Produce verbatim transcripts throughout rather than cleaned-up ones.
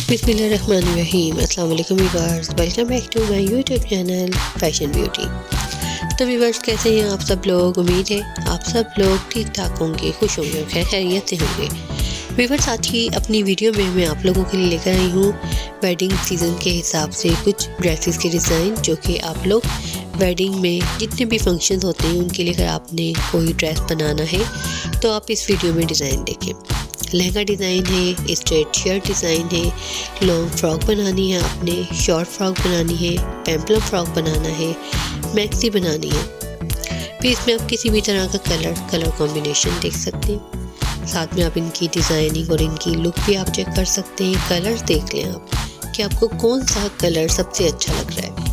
बिस्मिल्लाहिर्रहमानिर्रहीम। अस्सलाम वालेकुम viewers, welcome back to my YouTube channel fashion beauty. तो व्यूअर्स, कैसे हैं आप सब लोग? उम्मीद है आप सब लोग ठीक ठाक होंगे, खुश होंगे और खैर खैरियत से होंगे। व्यूअर्स, आज की अपनी वीडियो में मैं आप लोगों के लिए लेकर आई हूँ वेडिंग सीज़न के हिसाब से कुछ ड्रेसेस के डिज़ाइन, जो कि आप लोग वेडिंग में जितने भी फंक्शन होते हैं उनके लिए अगर आपने कोई ड्रेस बनाना है तो आप इस वीडियो में डिज़ाइन देखें। लहंगा डिज़ाइन है, स्ट्रेट शर्ट डिज़ाइन है, लॉन्ग फ्रॉक बनानी है आपने, शॉर्ट फ्रॉक बनानी है, पेम्पलम फ्रॉक बनाना है, मैक्सी बनानी है। फिर इसमें आप किसी भी तरह का कलर कलर कॉम्बिनेशन देख सकते हैं। साथ में आप इनकी डिज़ाइनिंग और इनकी लुक भी आप चेक कर सकते हैं। कलर देख लें आप कि आपको कौन सा कलर सबसे अच्छा लग रहा है।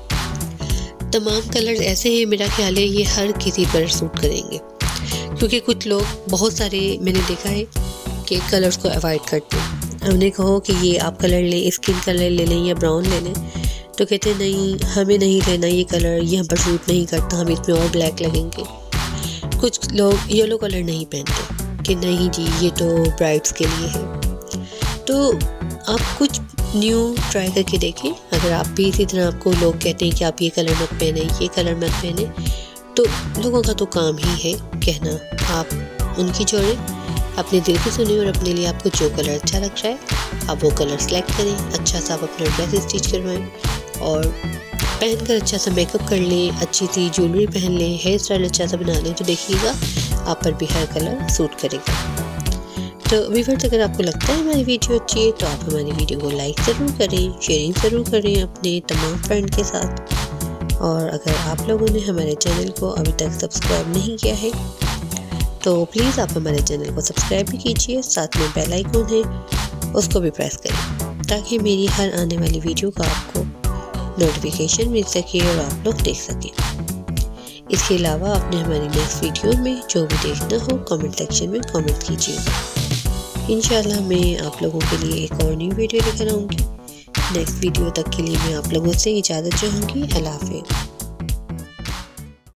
तमाम कलर्स ऐसे हैं, मेरा ख्याल है ये हर किसी पर सूट करेंगे, क्योंकि कुछ लोग बहुत सारे मैंने देखा है कि कलर्स को अवॉइड करते हैं। हमने कहो कि ये आप कलर लें, स्किन कलर ले लें या ब्राउन ले लें, तो कहते हैं नहीं हमें नहीं लेना ये कलर, ये हम पर सूट नहीं करता, हम इसमें और ब्लैक लगेंगे। कुछ लोग येलो कलर नहीं पहनते कि नहीं जी ये तो ब्राइड्स के लिए है। तो आप कुछ न्यू ट्राई करके देखें। अगर आप भी इसी तरह आपको लोग कहते हैं कि आप ये कलर मत पहने, ये कलर मत पहने, तो लोगों का तो काम ही है कहना, आप उनकी छोड़ें, अपने दिल की सुनिए और अपने लिए आपको जो कलर अच्छा लग रहा है आप वो कलर सेलेक्ट करें। अच्छा सा आप अपना ड्रेस स्टिच करवाएं और पहनकर अच्छा सा मेकअप कर लें, अच्छी सी ज्वेलरी पहन लें, हेयर स्टाइल अच्छा सा बना लें, तो देखिएगा आप पर भी हर कलर सूट करेगा। तो व्यूअर्स, अगर आपको लगता है हमारी वीडियो अच्छी है तो आप हमारी वीडियो को लाइक ज़रूर करें, शेयरिंग ज़रूर करें अपने तमाम फ्रेंड के साथ। और अगर आप लोगों ने हमारे चैनल को अभी तक सब्सक्राइब नहीं किया है तो प्लीज़ आप हमारे चैनल को सब्सक्राइब भी कीजिए, साथ में बेल आइकन है उसको भी प्रेस करें, ताकि मेरी हर आने वाली वीडियो का आपको नोटिफिकेशन मिल सके और आप लोग देख सकें। इसके अलावा आपने हमारी नेक्स्ट वीडियो में जो भी देखना हो कमेंट सेक्शन में कमेंट कीजिए। इंशाल्लाह मैं आप लोगों के लिए एक और न्यू वीडियो लेकर आऊँगी। नेक्स्ट वीडियो तक के लिए मैं आप लोगों से इजाज़त चाहूँगी। अल्लाह हाफ़िज़।